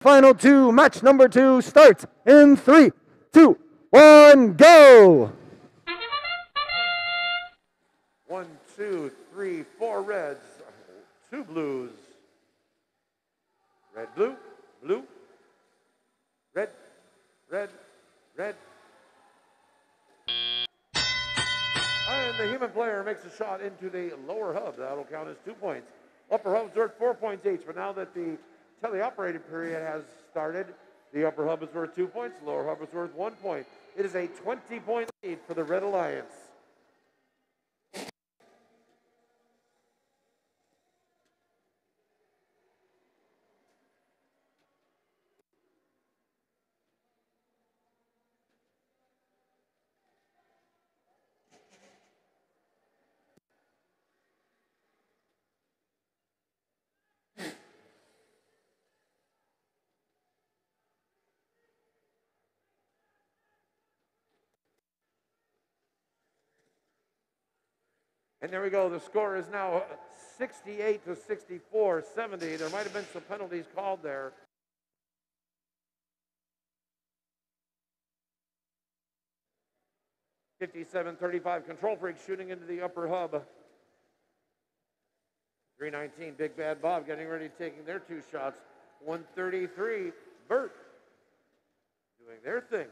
final two. Match number 2 starts in 3, 2, 1, go! 1, 2, 3, 4 reds, 2 blues. Red, blue, blue, red, red, red. And the human player makes a shot into the lower hub. That'll count as 2 points. Upper hub's worth 4 points each, but now that the teleoperated period has started, the upper hub is worth 2 points, the lower hub is worth 1 point. It is a 20-point lead for the Red Alliance. And there we go. The score is now 68 to 64, 70. There might have been some penalties called there. .57-35 Control Freak shooting into the upper hub. 319 Big Bad Bob getting ready, taking their 2 shots. 133 Bert doing their thing.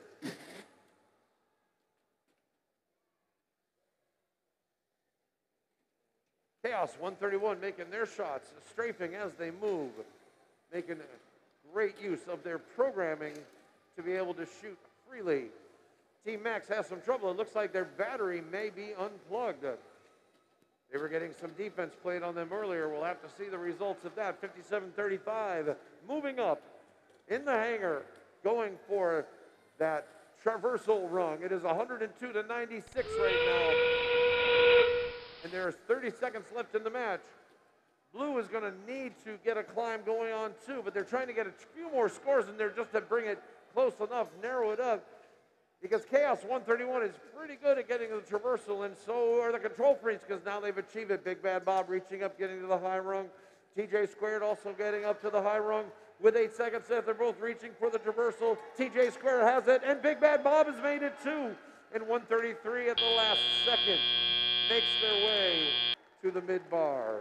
Chaos 131 making their shots, strafing as they move, making great use of their programming to be able to shoot freely. Team Max has some trouble. It looks like their battery may be unplugged. They were getting some defense played on them earlier. We'll have to see the results of that. 57-35, moving up in the hangar, going for that traversal rung. It is 102 to 96 right now. And there's 30 seconds left in the match. Blue is going to need to get a climb going on too, but they're trying to get a few more scores in there just to bring it close enough, narrow it up. Because Chaos 131 is pretty good at getting to the traversal, and so are the Control Freaks, because now they've achieved it. Big Bad Bob reaching up, getting to the high rung. TJ Squared also getting up to the high rung. With 8 seconds left, they're both reaching for the traversal. TJ Squared has it, and Big Bad Bob has made it too. And 133 at the last second makes their way to the mid-bar.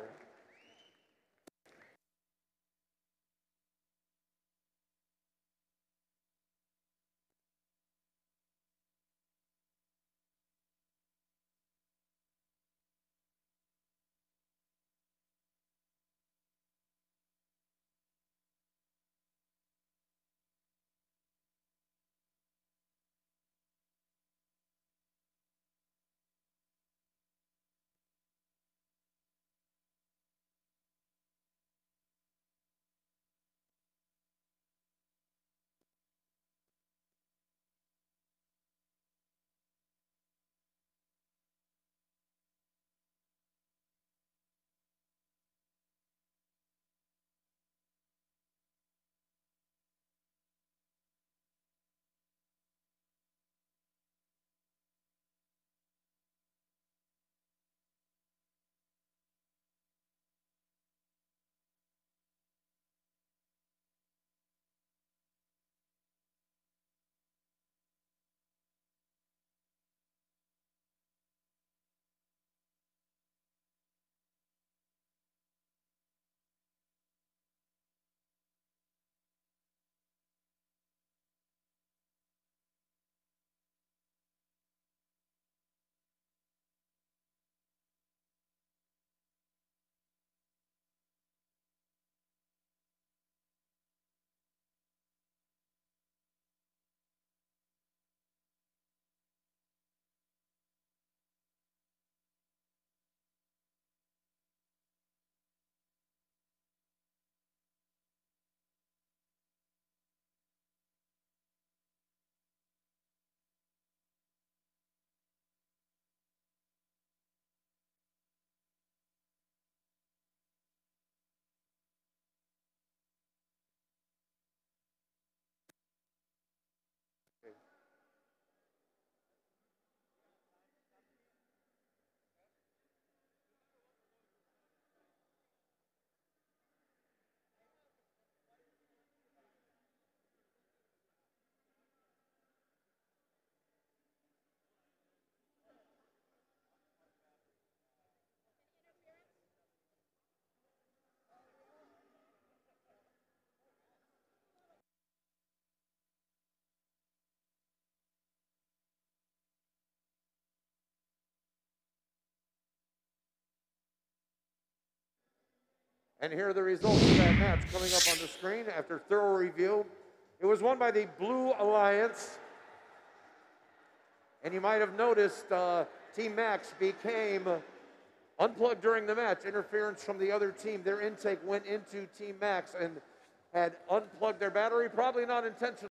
And here are the results of that match coming up on the screen after thorough review. It was won by the Blue Alliance. And you might have noticed Team Max became unplugged during the match. Interference from the other team. Their intake went into Team Max and had unplugged their battery, probably not intentionally.